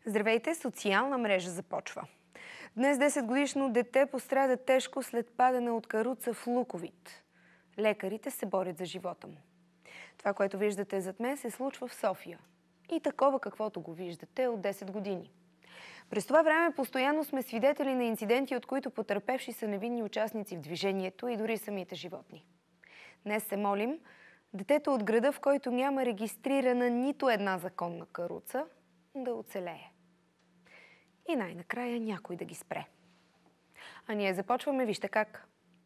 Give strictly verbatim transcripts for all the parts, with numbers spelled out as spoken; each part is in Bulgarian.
Здравейте, социална мрежа започва. Днес десетгодишно дете пострада тежко след падане от каруца в Луковит. Лекарите се борят за живота му. Това, което виждате зад мен, се случва в София. И такова, каквото го виждате, от десет години. През това време постоянно сме свидетели на инциденти, от които потърпевши са невинни участници в движението и дори самите животни. Днес се молим детето от града, в който няма регистрирана нито една законна каруца, да оцелее. И най-накрая някой да ги спре. А ние започваме, вижте как.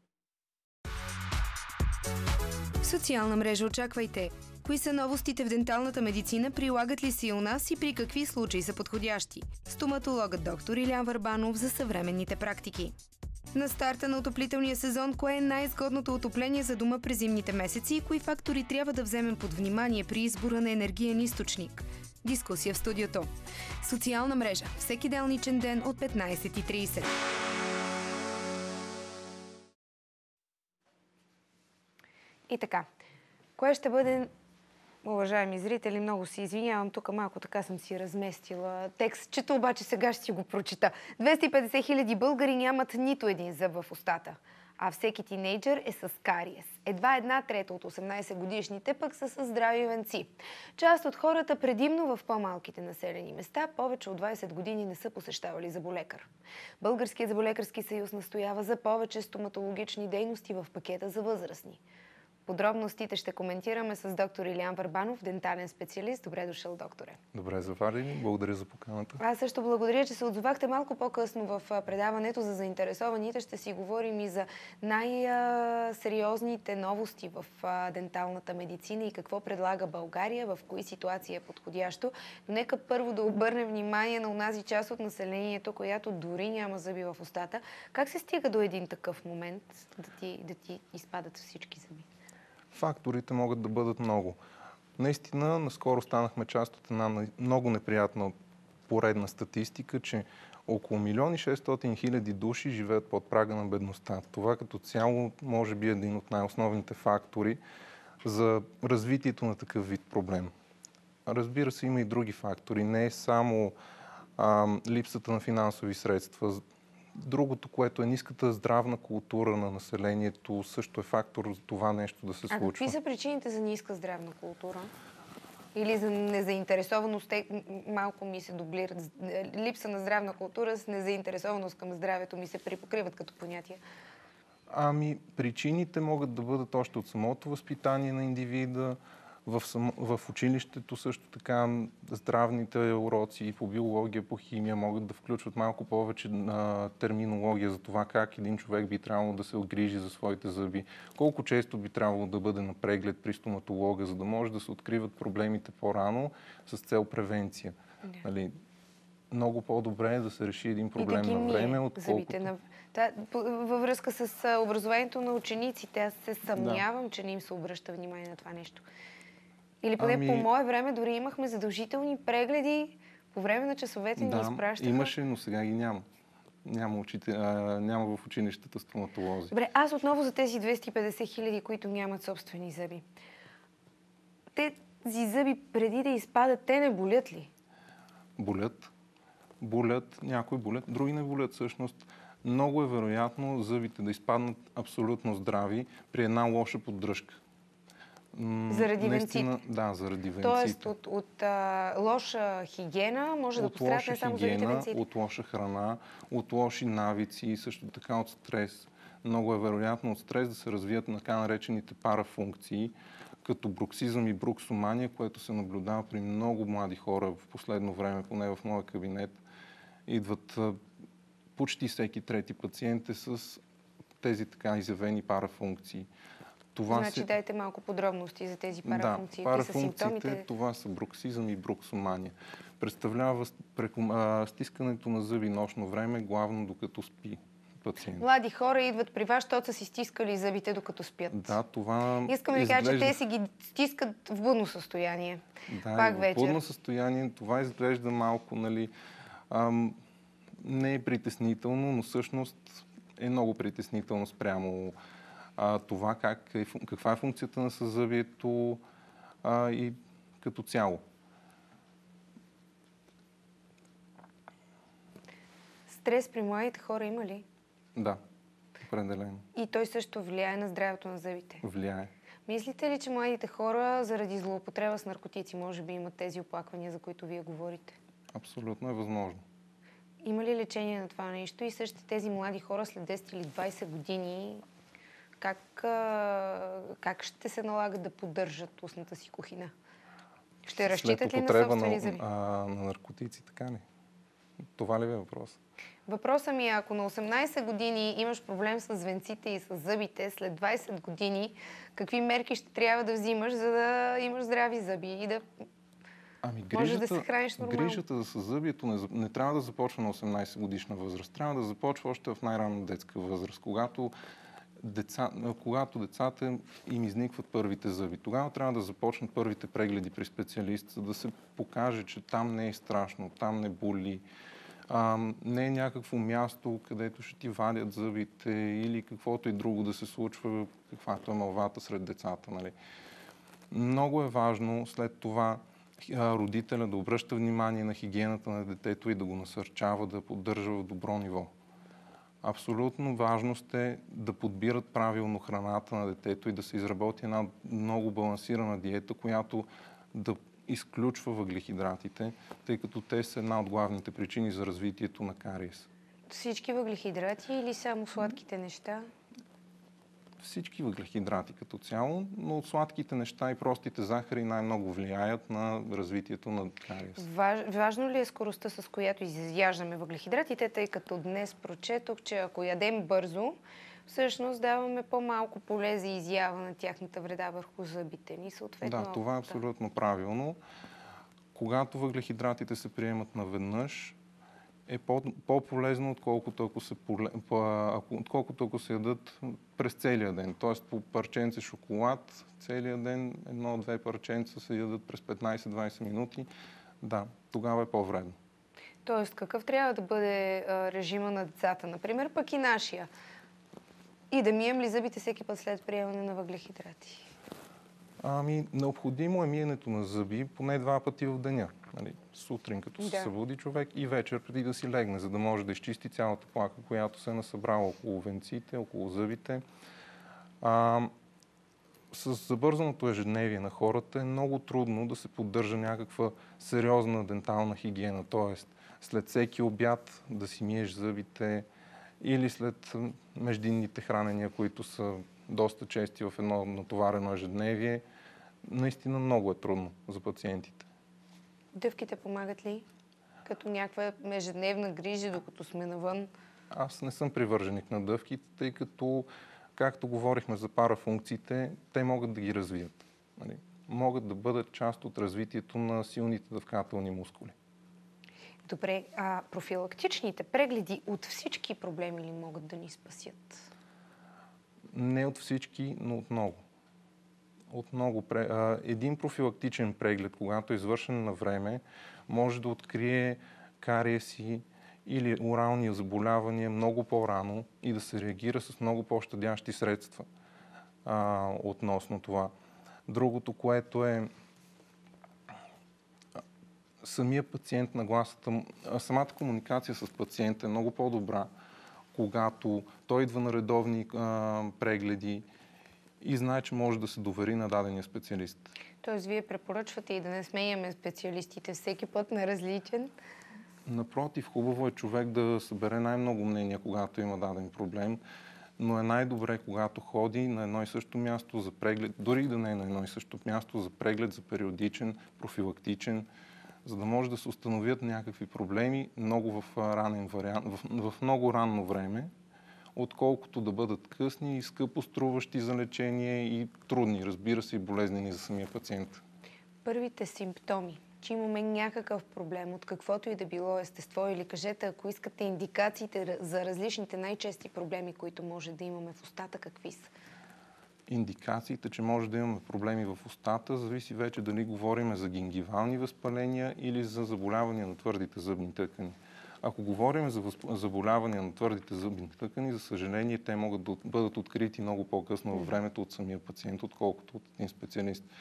В социална мрежа очаквайте. Кои са новостите в денталната медицина, прилагат ли се и у нас и при какви случаи са подходящи? Стоматологът доктор Илян Върбанов за съвременните практики. На старта на отоплителния сезон, кое е най-изгодното отопление за дома през зимните месеци и кои фактори трябва да вземем под внимание при избора на енергиен източник? Дискусия в студиото. Социална мрежа. Всеки делничен ден от петнайсет и трийсет. И така. Кое ще бъде, уважаеми зрители, много се извинявам, тук малко така съм си разместила текст, чета обаче сега ще си го прочита. двеста и петдесет хиляди българи нямат нито един зъб в устата, а всеки тинейджър е с кариес. Едва една трета от осемнайсет годишните пък са с здрави венци. Част от хората, предимно в по-малките населени места, повече от двайсет години не са посещавали зъболекар. Българският зъболекарски съюз настоява за повече стоматологични дейности в пакета за възрастни. Подробностите ще коментираме с доктор Илян Върбанов, дентален специалист. Добре дошъл, докторе. Добре заварени. Благодаря за поканата. Аз също благодаря, че се отзовахте малко по-късно в предаването за заинтересованите. Ще си говорим и за най-сериозните новости в денталната медицина и какво предлага България, в кои ситуации е подходящо. Но нека първо да обърнем внимание на онази част от населението, която дори няма зъби в устата. Как се стига до един такъв момент да ти, да ти изпадат всички зъби? Факторите могат да бъдат много. Наистина, наскоро станахме част от една много неприятна поредна статистика, че около милион и шестстотин хиляди души живеят под прага на бедността. Това като цяло може би е един от най-основните фактори за развитието на такъв вид проблем. Разбира се, има и други фактори. Не е само а, липсата на финансови средства. Другото, което е ниската здравна култура на населението, също е фактор за това нещо да се случва. А какви са причините за ниска здравна култура? Или за незаинтересованост? Малко ми се дублират. Липса на здравна култура с незаинтересованост към здравето ми се припокриват като понятия. Ами, причините могат да бъдат още от самото възпитание на индивида, В, само, в училището също така здравните уроци по биология, по химия могат да включват малко повече на терминология за това как един човек би трябвало да се огрижи за своите зъби, колко често би трябвало да бъде на преглед при стоматолога, за да може да се откриват проблемите по-рано с цел превенция. Yeah. Нали, много по-добре е да се реши един проблем на време, отколкото... На... Та, във връзка с образованието на учениците, аз се съмнявам, да. че не им се обръща внимание на това нещо. Или поне ами... по мое време дори имахме задължителни прегледи по време на часовете ни да, изпращаха. Имаше, но сега ги няма. Няма, учите, а, няма в училищата стоматолози. Добре, аз отново за тези двеста и петдесет хиляди, които нямат собствени зъби. Тези зъби преди да изпадат, те не болят ли? Болят. Болят. Някои болят, други не болят. Всъщност много е вероятно зъбите да изпаднат абсолютно здрави при една лоша поддръжка. Заради венците? Да, заради венците. Тоест от, от а, лоша хигиена може да пострадат не само заради венците? От лоша храна, от лоши навици и също така от стрес. Много е вероятно от стрес да се развият така наречените парафункции, като бруксизъм и бруксомания, което се наблюдава при много млади хора в последно време, поне в моя кабинет. Идват а, почти всеки трети пациент е с тези така изявени парафункции. Това значи се... дайте малко подробности за тези парафункции. Да, парафункциите, това са бруксизъм и бруксомания. Представлява стискането на зъби нощно време, главно докато спи пациент. Млади хора идват при вас, защото са си стискали зъбите докато спят. Да, това Искам да ви кажа, че те си ги стискат в будно състояние. Да, пак в вечер. будно състояние това изглежда малко, нали, ам, не е притеснително, но всъщност е много притеснително спрямо А, това как е, каква е функцията на съзъбието а, и като цяло. Стрес при младите хора има ли? Да, определено. И той също влияе на здравето на зъбите? Влияе. Мислите ли, че младите хора заради злоупотреба с наркотици може би имат тези оплаквания, за които вие говорите? Абсолютно е възможно. Има ли лечение на това нещо и също тези млади хора след десет или двайсет години как, как ще се налагат да поддържат устната си кухина? Ще разчитат ли на собствени зъби? На, на наркотици, така ли? Това ли е въпрос? Въпросът ми е, ако на осемнайсет години имаш проблем с венците и с зъбите, след двайсет години какви мерки ще трябва да взимаш, за да имаш здрави зъби и да ами, грижата, можеш да се храниш нормално? Грижата за съзъбието не, не трябва да започва на осемнайсет годишна възраст. Трябва да започва още в най-ранна детска възраст, когато, деца, когато децата им изникват първите зъби. Тогава трябва да започнат първите прегледи при специалист, за да се покаже, че там не е страшно, там не боли. А, не е някакво място, където ще ти вадят зъбите или каквото и друго да се случва, каквато е мълвата сред децата. Нали? Много е важно след това родителя да обръща внимание на хигиената на детето и да го насърчава да поддържа в добро ниво. Абсолютно важност е да подбират правилно храната на детето и да се изработи една много балансирана диета, която да изключва въглехидратите, тъй като те са една от главните причини за развитието на кариес. Всички въглехидрати или само сладките неща? Всички въглехидрати като цяло, но от сладките неща и простите захари най-много влияят на развитието на кариес. Важ, важно ли е скоростта, с която изяждаме въглехидратите, тъй като днес прочетох, че ако ядем бързо, всъщност даваме по-малко поле за изява на тяхната вреда върху зъбите ни. Съответно, да, това е абсолютно правилно. Когато въглехидратите се приемат наведнъж, е по-полезно, отколкото ако се, отколкото ако се ядат през целия ден. Тоест по парченце шоколад целия ден, едно-две парченца се ядат през петнайсет-двайсет минути. Да, тогава е по-вредно. Тоест какъв трябва да бъде а, режима на децата, например, пък и нашия? И да мием ли зъбите всеки път след приемане на въглехидрати? Ами, необходимо е миенето на зъби поне два пъти в деня. Нали? Сутрин, като да. се събуди човек, и вечер преди да си легне, за да може да изчисти цялата плака, която се е насъбрала около венците, около зъбите. А, с забързаното ежедневие на хората е много трудно да се поддържа някаква сериозна дентална хигиена, т.е. след всеки обяд да си миеш зъбите или след междинните хранения, които са доста чести в едно натоварено ежедневие. Наистина много е трудно за пациентите. Дъвките помагат ли? Като някаква ежедневна грижа, докато сме навън? Аз не съм привърженик на дъвките, тъй като, както говорихме за парафункциите, те могат да ги развият. Нали? Могат да бъдат част от развитието на силните дъвкателни мускули. Добре, а профилактичните прегледи от всички проблеми ли могат да ни спасят? Не от всички, но от много. От много. Един профилактичен преглед, когато е извършен на време, може да открие кариеси или орални заболявания много по-рано и да се реагира с много по-щадящи средства а, относно това. Другото, което е самия пациент, нагласата, самата комуникация с пациента е много по-добра, когато той идва на редовни а, прегледи и знае, че може да се довери на дадения специалист. Тоест, вие препоръчвате и да не сменяме специалистите всеки път на различен? Напротив, хубаво е човек да събере най-много мнения, когато има даден проблем, но е най-добре, когато ходи на едно и също място за преглед, дори да не е на едно и също място, за преглед, за периодичен, профилактичен, за да може да се установят някакви проблеми много в ранен вариант, в, в много ранно време, отколкото да бъдат късни и скъпо струващи за лечение и трудни, разбира се, и болезнени за самия пациент. Първите симптоми, че имаме някакъв проблем, от каквото и да било естество, или кажете, ако искате индикациите за различните най-чести проблеми, които може да имаме в устата, какви са? Индикациите, че може да имаме проблеми в устата, зависи вече дали говорим за гингивални възпаления или за заболявания на твърдите зъбни тъкани. Ако говорим за заболявания на твърдите зъбни тъкани, за съжаление, те могат да бъдат открити много по-късно във времето от самия пациент, отколкото от един специалист.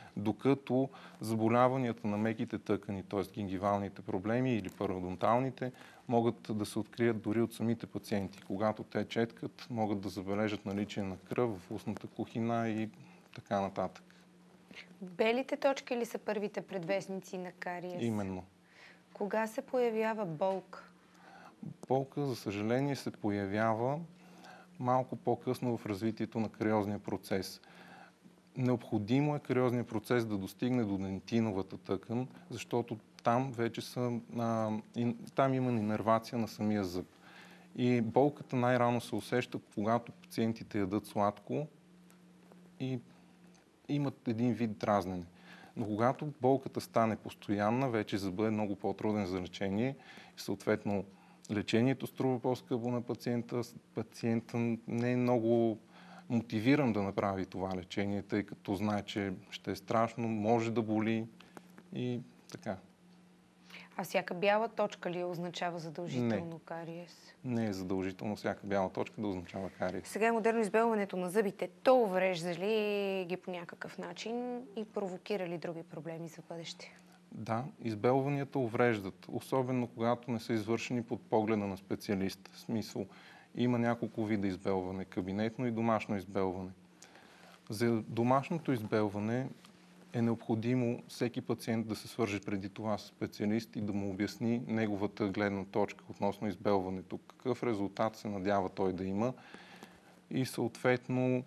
Докато заболяванията на меките тъкани, т.е. гингивалните проблеми или пародонталните, могат да се открият дори от самите пациенти. Когато те четкат, могат да забележат наличие на кръв в устната кухина и така нататък. Белите точки ли са първите предвестници на кариес? Именно. Кога се появява болка? Болка, за съжаление, се появява малко по-късно в развитието на кариозния процес. Необходимо е кариозния процес да достигне до дентиновата тъкан, защото там вече са, а, и, там има иннервация на самия зъб. И болката най-рано се усеща, когато пациентите ядат сладко и имат един вид дразнене. Но когато болката стане постоянна, вече зъбът е много по-труден за лечение. Съответно, лечението струва по-скъпо на пациента. Пациентът не е много мотивиран да направи това лечение, тъй като знае, че ще е страшно, може да боли и така. А всяка бяла точка ли означава задължително Не. кариес? Не е задължително всяка бяла точка да означава кариес. Сега е модерно избелването на зъбите. То уврежда ли ги по някакъв начин и провокира ли други проблеми за бъдеще? Да, избелванията увреждат, особено когато не са извършени под погледа на специалист. В смисъл, има няколко вида избелване, кабинетно и домашно избелване. За домашното избелване е необходимо всеки пациент да се свърже преди това с специалист и да му обясни неговата гледна точка относно избелването. Какъв резултат се надява той да има и съответно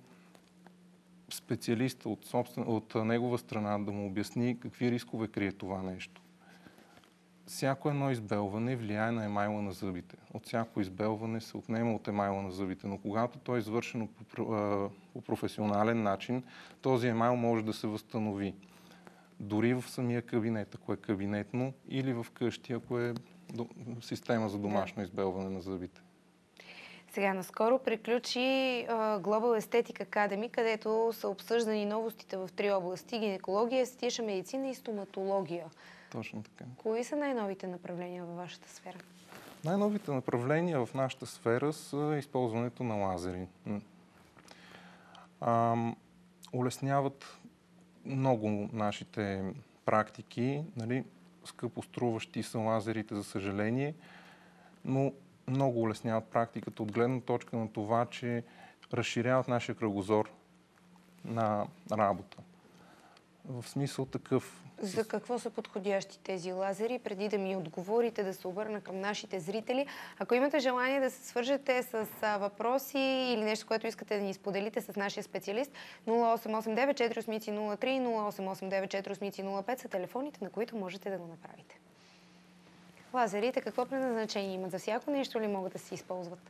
специалиста от, собствен, от негова страна да му обясни какви рискове крие това нещо. Всяко едно избелване влияе на емайла на зъбите. От всяко избелване се отнема от емайла на зъбите, но когато то е извършено по, по професионален начин, този емайл може да се възстанови. Дори в самия кабинет, ако е кабинетно, или в къщи, ако е система за домашно да. избелване на зъбите. Сега наскоро приключи uh, Global Aesthetic Academy, където са обсъждани новостите в три области – гинекология, естетична медицина и стоматология. Точно така. Кои са най-новите направления във вашата сфера? Най-новите направления в нашата сфера са използването на лазери. А, улесняват много нашите практики, нали? Скъпоструващи са лазерите, за съжаление, но много улесняват практиката от гледна точка на това, че разширяват нашия кръгозор на работа. В смисъл такъв. За какво са подходящи тези лазери? Преди да ми отговорите, да се обърна към нашите зрители. Ако имате желание да се свържете с въпроси или нещо, което искате да ни споделите с нашия специалист, нула осем осем девет четири осем нула три и нула осем осем девет четири осем нула пет са телефоните, на които можете да го направите. Лазерите какво предназначение имат? За всяко нещо ли могат да се използват?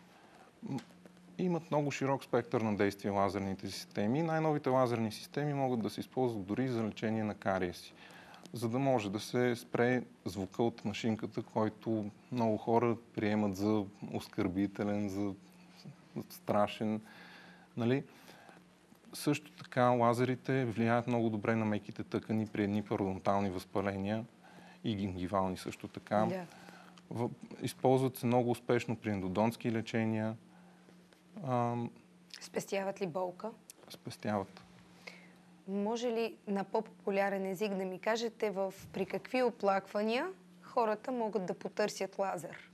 Имат много широк спектър на действие лазерните системи. Най-новите лазерни системи могат да се използват дори за лечение на кариеси, за да може да се спре звука от машинката, който много хора приемат за оскърбителен, за страшен. Нали? Също така лазерите влияят много добре на меките тъкани при едни пародонтални възпаления и гингивални също така. Да. В... Използват се много успешно при ендодонтски лечения. А... Спестяват ли болка? Спестяват. Може ли на по-популярен език да ми кажете в при какви оплаквания хората могат да потърсят лазер?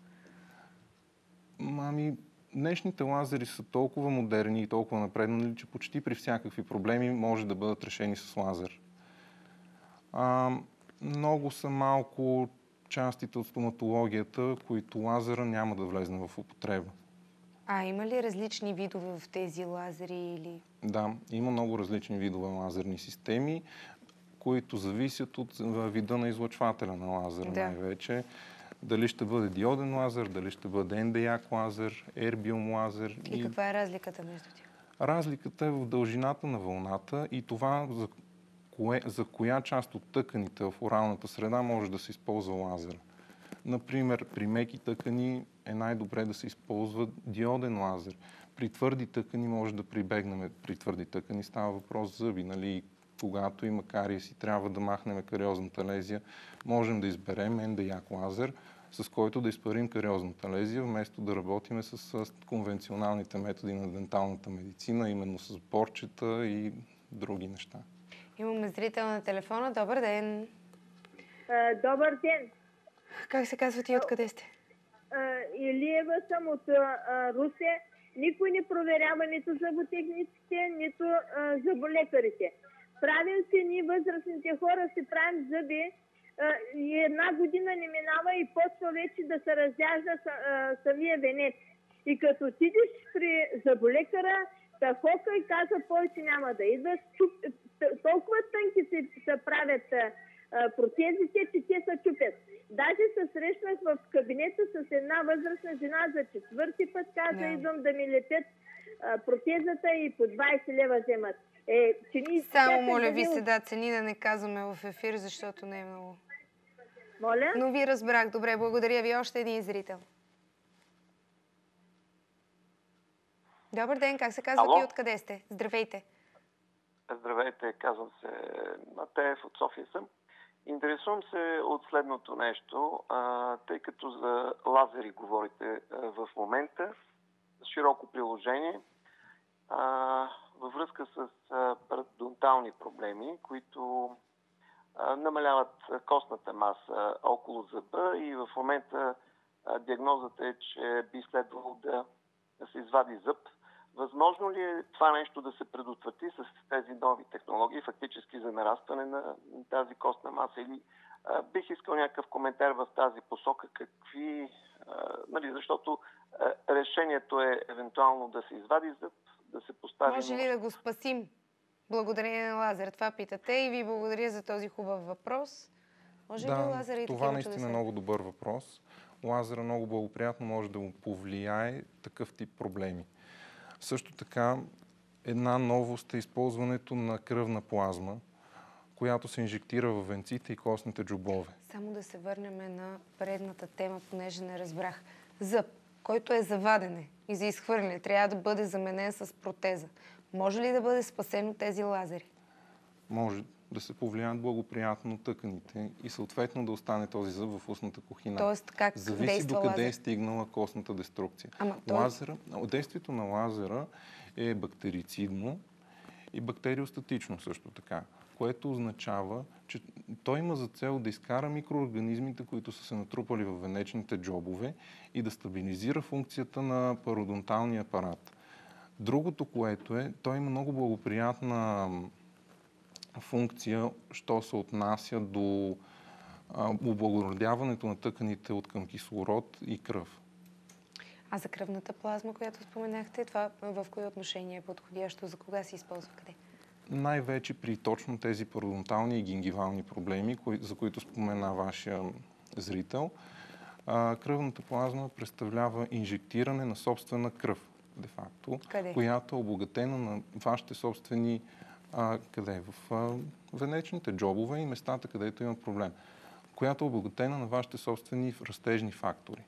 Ами, днешните лазери са толкова модерни и толкова напреднали, че почти при всякакви проблеми може да бъдат решени с лазер. А, много са малко частите от стоматологията, които лазера няма да влезне в употреба. А има ли различни видове в тези лазери или... Да, има много различни видове лазерни системи, които зависят от вида на излъчвателя на лазера да. най-вече. Дали ще бъде диоден лазер, дали ще бъде ен де як лазер, ербиум лазер. И, и каква е разликата между тях? Разликата е в дължината на вълната и това за, кое, за коя част от тъканите в оралната среда може да се използва лазер. Например, при меки тъкани е най-добре да се използва диоден лазер. При твърди тъкани може да прибегнем. При твърди тъкани става въпрос за зъби. Нали? Когато има кариес и трябва да махнем кариозната лезия, можем да изберем ен де як лазер, с който да изпарим кариозната лезия, вместо да работим с, с конвенционалните методи на денталната медицина, именно с борчета и други неща. Имаме зрител на телефона. Добър ден. А, добър ден. Как се казвате и откъде сте? А, Илиева съм от а, Русе. Никой не проверява нито зъботехниците, нито а, зъболекарите. Правим се, ние възрастните хора си правим зъби а, и една година не минава и почва вече да се разяжда а, самия венец. И като отидеш при зъболекара, та хока и каза, повече няма да идва. Толкова тънки се, се правят а, протезите, че те се чупят. Даже се срещнах в кабинета с една възрастна жена за четвърти път, каза, Yeah. идвам да ми лепят а, протезата и по двайсет лева вземат. Е, че ни Само моля ви се, да, цени да не казваме в ефир, защото не е много. Моля? Но ви разбрах. Добре, благодаря ви. Още един зрител. Добър ден, как се казвате Ало? и откъде сте? Здравейте. Здравейте, казвам се Матеев, от София съм. Интересувам се от следното нещо, а, тъй като за лазери говорите а, в момента, широко приложение, а, във връзка с а, парадонтални проблеми, които а, намаляват костната маса около зъба и в момента а, диагнозата е, че би следвало да, да се извади зъб. Възможно ли е това нещо да се предотврати с тези нови технологии, фактически за нарастване на тази костна маса? Или а, бих искал някакъв коментар в тази посока, какви, а, нали, защото а, решението е евентуално да се извади зъб, да се постави... Може ли да го спасим? Благодарение на лазер. Това питате и ви благодаря за този хубав въпрос. Може ли Да, лазера и това такива наистина е чудеса? много добър въпрос. Лазера много благоприятно може да му повлияе такъв тип проблеми. Също така, една новост е използването на кръвна плазма, която се инжектира в венците и костните джобове. Само да се върнем на предната тема, понеже не разбрах. Зъб, който е за вадене и за изхвърляне, трябва да бъде заменен с протеза. Може ли да бъде спасен от тези лазери? Може да се повлияят благоприятно тъканите и съответно да остане този зъб в устната кухина. Тоест, как Зависи действа до къде лазер? е стигнала костната деструкция. Ама той... Лазера, действието на лазера е бактерицидно и бактериостатично също така, което означава, че той има за цел да изкара микроорганизмите, които са се натрупали в венечните джобове и да стабилизира функцията на пародонталния апарат. Другото, което е, той има много благоприятна функция, що се отнася до а, облагородяването на тъканите от към кислород и кръв. А за кръвната плазма, която споменахте, това в кои отношение е подходящо? За кога се използва? Къде? Най-вече при точно тези пародонтални и гингивални проблеми, кои, за които спомена вашия зрител. А, кръвната плазма представлява инжектиране на собствена кръв, де-факто, която е обогатена на вашите собствени а, къде? В а, венечните джобове и местата, където има проблем, която е обогатена на вашите собствени растежни фактори.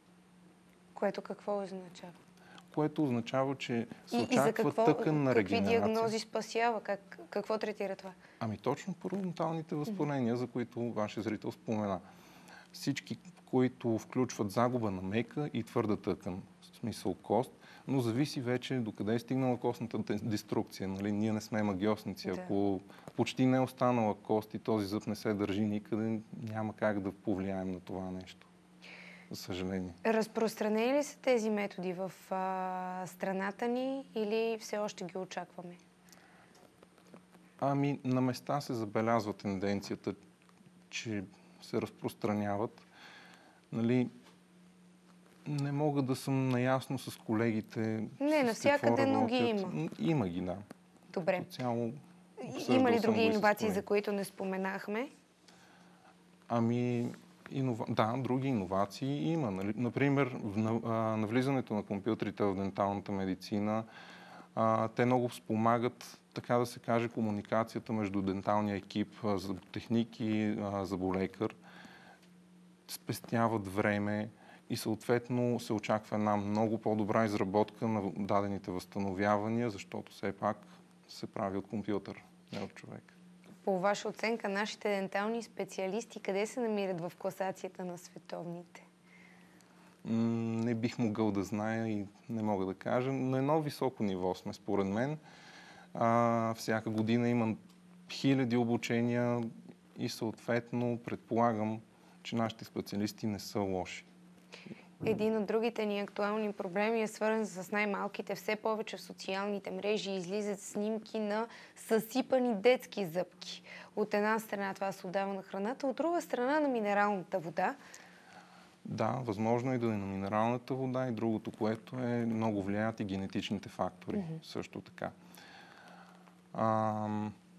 Което какво означава? Което означава, че се и, очаква и какво, тъкан на регенерация. Какви диагнози спасява? Как, какво третира това? Ами точно пародонталните възпаления, mm-hmm. за които вашия зрител спомена. Всички, които включват загуба на мека и твърда тъкан, в смисъл кост, но зависи вече докъде е стигнала костната деструкция. Нали? Ние не сме магиосници. Да. Ако почти не е останала кост и този зъб не се държи никъде, няма как да повлияем на това нещо. За съжаление. Разпространени ли са тези методи в а, страната ни или все още ги очакваме? Ами, на места се забелязва тенденцията, че се разпространяват. Нали, не мога да съм наясно с колегите. Не, навсякъде, но ги има. Има ги, да. Добре. Цяло, има ли други иновации, за които не споменахме? Ами, инова... да, други иновации има. Нали? Например, навлизането на компютрите в денталната медицина, а, те много спомагат, така да се каже, комуникацията между денталния екип, зъботехник и зъболекар. Спестяват време и съответно се очаква една много по-добра изработка на дадените възстановявания, защото все пак се прави от компютър, не от човек. По ваша оценка, нашите дентални специалисти къде се намират в класацията на световните? Не бих могъл да зная и не мога да кажа. На едно високо ниво сме, според мен. А, всяка година има хиляди обучения и съответно предполагам, че нашите специалисти не са лоши. Един от другите ни актуални проблеми е свързан с най-малките. Все повече в социалните мрежи излизат снимки на съсипани детски зъбки. От една страна това се отдава на храната, от друга страна на минералната вода. Да, възможно е да е на минералната вода и другото, което е много влияят и генетичните фактори. Mm-hmm. Също така. А...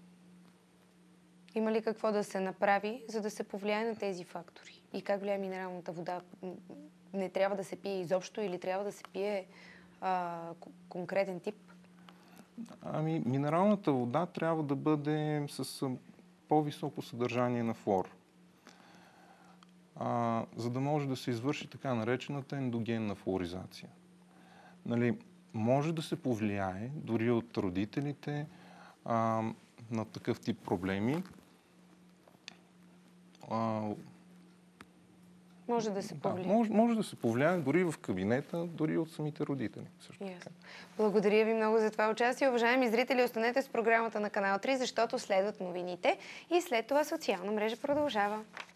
Има ли какво да се направи, за да се повлияе на тези фактори? И как влияе минералната вода? Не трябва да се пие изобщо или трябва да се пие а, конкретен тип? Ами, минералната вода трябва да бъде с по-високо съдържание на флор. А, за да може да се извърши така наречената ендогенна флуоризация. Нали, може да се повлияе дори от родителите а, на такъв тип проблеми. А, може да се повлияе. Да, може, може да се повлияе дори в кабинета, дори от самите родители. Също Yes. така. Благодаря ви много за това участие. Уважаеми зрители, останете с програмата на Канал три, защото следват новините и след това социална мрежа продължава.